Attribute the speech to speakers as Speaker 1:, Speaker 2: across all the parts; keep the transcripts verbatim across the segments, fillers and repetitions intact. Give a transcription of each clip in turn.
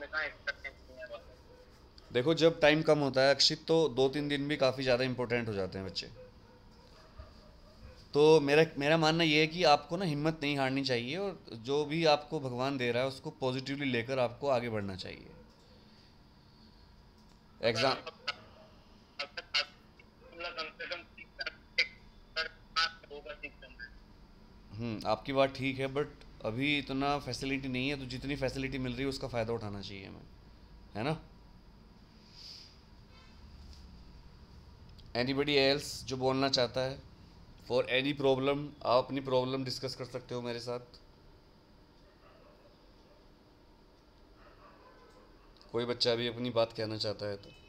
Speaker 1: देखो जब टाइम कम होता है अक्षित, तो दो तीन दिन भी काफ़ी ज़्यादा इंपॉर्टेंट हो जाते हैं बच्चे। तो मेरा मेरा मानना ये है कि आपको ना हिम्मत नहीं हारनी चाहिए, और जो भी आपको भगवान दे रहा है उसको पॉजिटिवली लेकर आपको आगे बढ़ना चाहिए। एग्ज़ाम। हम्म आपकी बात ठीक है, बट अभी इतना फैसिलिटी नहीं है, तो जितनी फैसिलिटी मिल रही है उसका फ़ायदा उठाना चाहिए हमें, है ना। एनीबडी एल्स जो बोलना चाहता है फॉर एनी प्रॉब्लम, आप अपनी प्रॉब्लम डिस्कस कर सकते हो मेरे साथ। कोई बच्चा भी अपनी बात कहना चाहता है तो।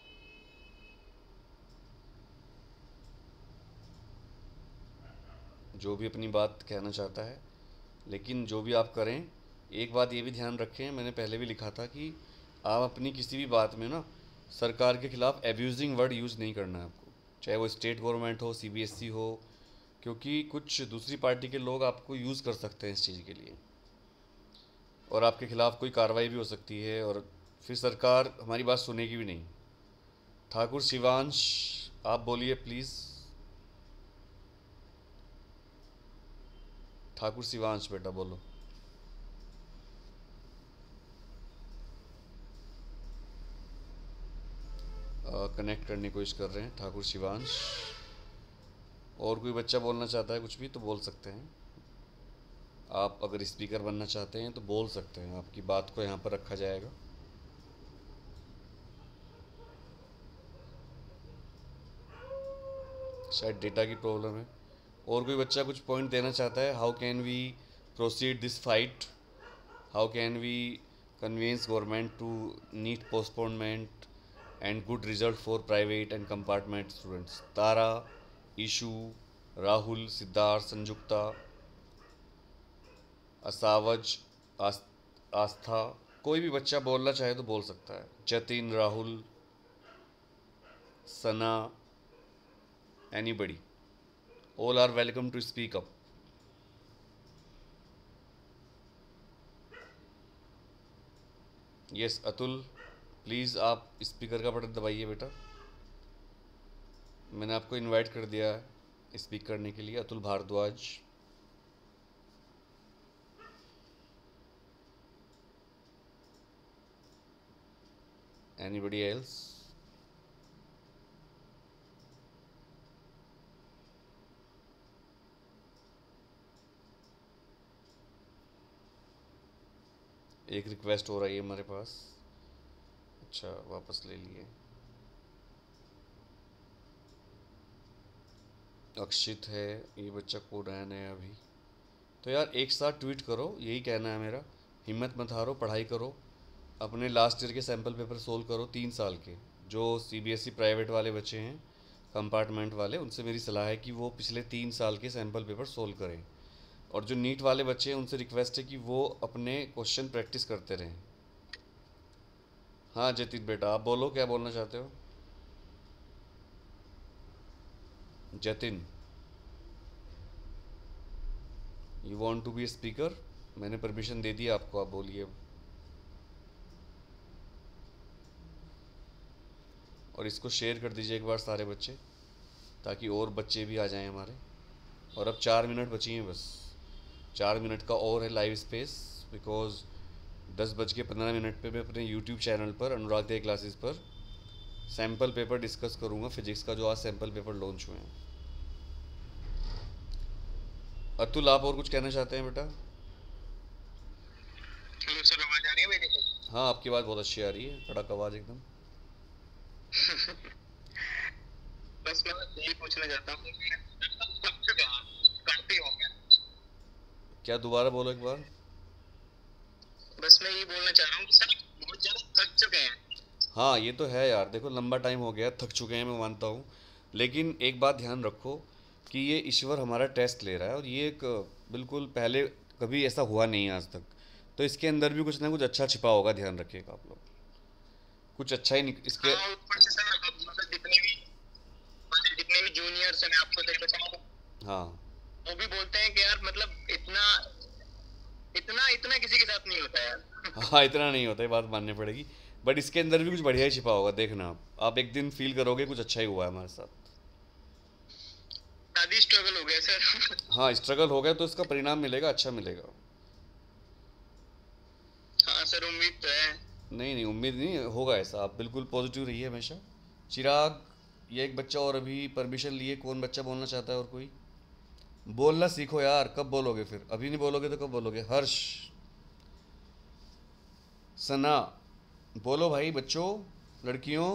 Speaker 1: जो भी अपनी बात कहना चाहता है, लेकिन जो भी आप करें, एक बात ये भी ध्यान रखें, मैंने पहले भी लिखा था कि आप अपनी किसी भी बात में ना सरकार के खिलाफ एब्यूजिंग वर्ड यूज़ नहीं करना है आपको, चाहे वो स्टेट गवर्नमेंट हो, सीबीएसई हो, क्योंकि कुछ दूसरी पार्टी के लोग आपको यूज़ कर सकते हैं इस चीज़ के लिए, और आपके खिलाफ कोई कार्रवाई भी हो सकती है, और फिर सरकार हमारी बात सुनेगी भी नहीं। ठाकुर शिवांश, आप बोलिए प्लीज़। ठाकुर शिवांश बेटा बोलो। कनेक्ट करने की कोशिश कर रहे हैं ठाकुर शिवांश। और कोई बच्चा बोलना चाहता है कुछ भी तो बोल सकते हैं। आप अगर स्पीकर बनना चाहते हैं तो बोल सकते हैं, आपकी बात को यहाँ पर रखा जाएगा। शायद डेटा की प्रॉब्लम है। और कोई बच्चा कुछ पॉइंट देना चाहता है, how can we proceed this fight, how can we convince government to NEET postponement and good result for private and compartment students. Tara, Ishu, Rahul, Siddharth, Sanjukta, असावज, आस, आस्था, कोई भी बच्चा बोलना चाहे तो बोल सकता है। Jatin, Rahul, Sana, anybody, all are welcome to speak up. Yes Atul, please आप स्पीकर का बटन दबाइए बेटा। मैंने आपको इनवाइट कर दिया है स्पीक करने के लिए, अतुल भारद्वाज। Anybody else? एक रिक्वेस्ट हो रही है हमारे पास। अच्छा वापस ले लिए। अक्षित है ये बच्चा, कोड आया नया अभी। तो यार एक साथ ट्वीट करो, यही कहना है मेरा। हिम्मत मत हारो, पढ़ाई करो, अपने लास्ट ईयर के सैम्पल पेपर सोल्व करो तीन साल के। जो सीबीएसई प्राइवेट वाले बच्चे हैं, कंपार्टमेंट वाले, उनसे मेरी सलाह है कि वो पिछले तीन साल के सैम्पल पेपर सोल्व करें। और जो नीट वाले बच्चे हैं उनसे रिक्वेस्ट है कि वो अपने क्वेश्चन प्रैक्टिस करते रहें। हाँ जतिन बेटा आप बोलो, क्या बोलना चाहते हो? Jatin, you want to be a speaker? मैंने परमिशन दे दी आपको, आप बोलिए अब। और इसको शेयर कर दीजिए एक बार सारे बच्चे, ताकि और बच्चे भी आ जाएं हमारे। और अब चार मिनट बची हैं बस, चार मिनट का और है लाइव स्पेस, बिकॉज दस बज के पंद्रह मिनट पे मैं अपने यूट्यूब चैनल पर अनुराग दे क्लासेस पर सैम्पल पेपर डिस्कस करूँगा फिजिक्स का, जो आज सैम्पल पेपर लॉन्च हुए हैं। अतुल आप और कुछ कहना चाहते हैं बेटा?
Speaker 2: हेलो सर, आवाज आ रही है मेरी?
Speaker 1: हाँ आपकी बात बहुत अच्छी आ रही है, कड़क आवाज़ एकदम।
Speaker 2: बस मैं यही पूछना चाहता हूँ कि कब से काफी हो गया।
Speaker 1: क्या दोबारा बोलो एक बार।
Speaker 2: बस मैं ये बोलना चाह रहा हूँ कि सर बहुत ज्यादा थक चुके हैं।
Speaker 1: हाँ ये तो है यार, देखो लंबा टाइम हो गया, थक चुके हैं मैं मानता हूँ, लेकिन एक बात ध्यान रखो कि ये ईश्वर हमारा टेस्ट ले रहा है, और ये एक बिल्कुल पहले कभी ऐसा हुआ नहीं आज तक, तो इसके अंदर भी कुछ ना कुछ अच्छा छिपा होगा, ध्यान रखिएगा आप लोग। कुछ अच्छा ही निक- इसके।
Speaker 2: हाँ, ऊपर से सर अब मतलब जितने भी मतलब जितने भी जूनियर्स हैं, मैं आपको सही बताऊँ,
Speaker 1: हाँ
Speaker 2: वो भी बोलते हैं कि यार मतलब इतना इतना इतना किसी के साथ नहीं होता है यार।
Speaker 1: हाँ, इतना नहीं होता, ये बात माननी पड़ेगी। बट इसके अंदर भी कुछ बढ़िया ही छिपा होगा, देखना आप आप एक दिन फील करोगे कुछ अच्छा ही हुआ है हमारे साथ।
Speaker 2: शादी स्ट्रगल हो गया सर।
Speaker 1: हाँ, स्ट्रगल हो गया तो इसका परिणाम मिलेगा, अच्छा मिलेगा।
Speaker 2: हाँ सर, उम्मीद तो है।
Speaker 1: नहीं नहीं, उम्मीद नहीं होगा ऐसा, आप बिल्कुल पॉजिटिव रहिए हमेशा। चिराग, ये एक बच्चा और अभी परमिशन लिए, कौन बच्चा बोलना चाहता है और कोई? बोलना सीखो यार, कब बोलोगे फिर? अभी नहीं बोलोगे तो कब बोलोगे? हर्ष, सना, बोलो भाई बच्चों, लड़कियों।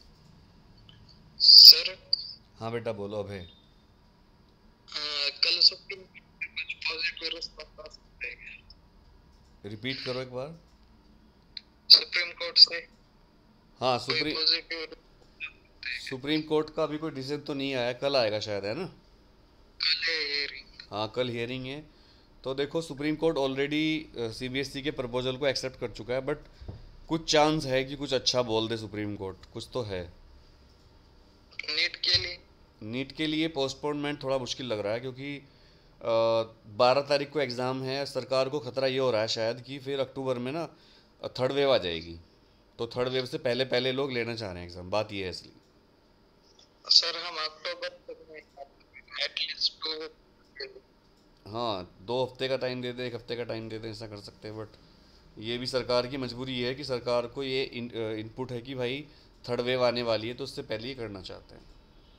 Speaker 2: सर
Speaker 1: हाँ बेटा बोलो अभय।
Speaker 2: हाँ, कल सुप्रीम कोर्ट में कुछ पॉजिटिव रिस्पॉन्स आ सकते हैं।
Speaker 1: रिपीट करो एक बार।
Speaker 2: सुप्रीम कोर्ट से
Speaker 1: हाँ,
Speaker 2: कोई
Speaker 1: सुप्रीम
Speaker 2: पॉजिटिव
Speaker 1: सुप्रीम कोर्ट का अभी कोई डिसीजन तो नहीं आया, कल आएगा शायद, है ना?
Speaker 2: कल है हियरिंग।
Speaker 1: हाँ, कल हियरिंग है। तो देखो, सुप्रीम कोर्ट ऑलरेडी सीबीएसई के प्रपोजल को एक्सेप्ट कर चुका है, बट कुछ चांस है कि कुछ अच्छा बोल दे सुप्रीम कोर्ट, कुछ तो है।
Speaker 2: नीट के लिए
Speaker 1: नीट के लिए पोस्टपोनमेंट थोड़ा मुश्किल लग रहा है, क्योंकि बारह तारीख को एग्ज़ाम है। सरकार को खतरा ये हो रहा है शायद कि फिर अक्टूबर में ना थर्ड वेव आ जाएगी, तो थर्ड वेव से पहले पहले लोग लेना चाह रहे हैं एग्ज़ाम, बात ये है इसलिए।
Speaker 2: सर हम अक्टूबर तक में एटलीस्ट टू।
Speaker 1: हाँ, दो हफ्ते का टाइम दे दें, एक हफ्ते का टाइम दे दें, ऐसा कर सकते हैं। बट ये भी सरकार की मजबूरी है कि सरकार को ये इन, इनपुट है कि भाई थर्ड वेव आने वाली है, तो उससे पहले ही करना चाहते हैं।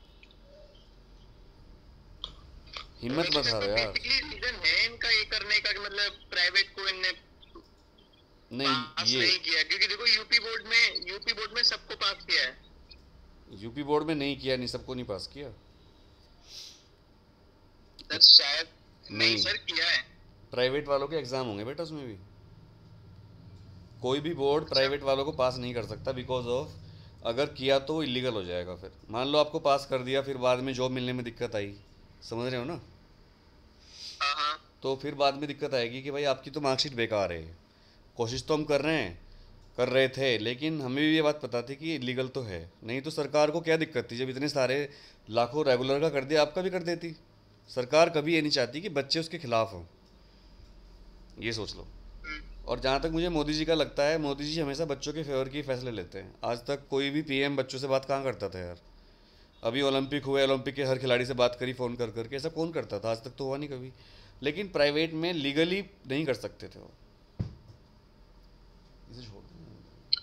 Speaker 1: हिम्मत मत
Speaker 2: वैसे
Speaker 1: हारो
Speaker 2: तो
Speaker 1: यार।
Speaker 2: बेसिकली रीजन है इनका ये करने का कि मतलब प्राइवेट को इनने
Speaker 1: नहीं,
Speaker 2: पास
Speaker 1: ये
Speaker 2: नहीं किया, क्योंकि देखो यूपी बोर्ड में यूपी बोर्ड में सबको पास किया है।
Speaker 1: यूपी बोर्ड में नहीं किया, नहीं सबको नहीं पास किया।
Speaker 2: सर शायद नहीं
Speaker 1: नहीं,
Speaker 2: सर, किया है।
Speaker 1: प्राइवेट वालों के एग्ज़ाम होंगे बेटा उसमें भी। कोई भी बोर्ड
Speaker 2: अच्छा।
Speaker 1: प्राइवेट वालों को पास नहीं कर सकता, बिकॉज ऑफ अगर किया तो इलीगल हो जाएगा। फिर मान लो आपको पास कर दिया, फिर बाद में जॉब मिलने में दिक्कत आई, समझ रहे हो ना?
Speaker 2: हाँ हाँ।
Speaker 1: तो फिर बाद में दिक्कत आएगी कि भाई आपकी तो मार्कशीट बेकार है। कोशिश तो हम कर रहे हैं, कर रहे थे, लेकिन हमें भी ये बात पता थी कि इलीगल तो है। नहीं तो सरकार को क्या दिक्कत थी, जब इतने सारे लाखों रेगुलर का कर दिया, आपका भी कर देती। सरकार कभी ये नहीं चाहती कि बच्चे उसके खिलाफ हों, ये सोच लो।
Speaker 2: हम्म।
Speaker 1: और जहाँ तक मुझे मोदी जी का लगता है, मोदी जी हमेशा बच्चों के फेवर के फैसले लेते हैं। आज तक कोई भी पीएम बच्चों से बात कहाँ करता था यार? अभी ओलंपिक हुए, ओलंपिक के हर खिलाड़ी से बात करी फ़ोन कर करके, ऐसा कौन करता था? आज तक तो हुआ नहीं कभी। लेकिन प्राइवेट में लीगली नहीं कर सकते थे वो। इसे छोड़ दो।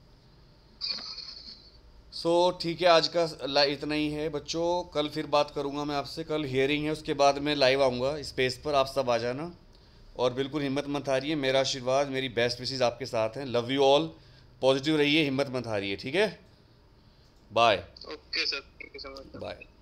Speaker 1: सो ठीक है, आज का लाइव इतना ही है बच्चों। कल फिर बात करूंगा मैं आपसे। कल हियरिंग है, उसके बाद मैं लाइव आऊँगा स्पेस पर, आप सब आ जाना। और बिल्कुल हिम्मत मत हारिए, मेरा आशीर्वाद, मेरी बेस्ट विशेज़ आपके साथ हैं। लव यू ऑल, पॉजिटिव रहिए, हिम्मत मत हारिए, ठीक है? Bye
Speaker 2: okay sir, thank you so much.
Speaker 1: Bye.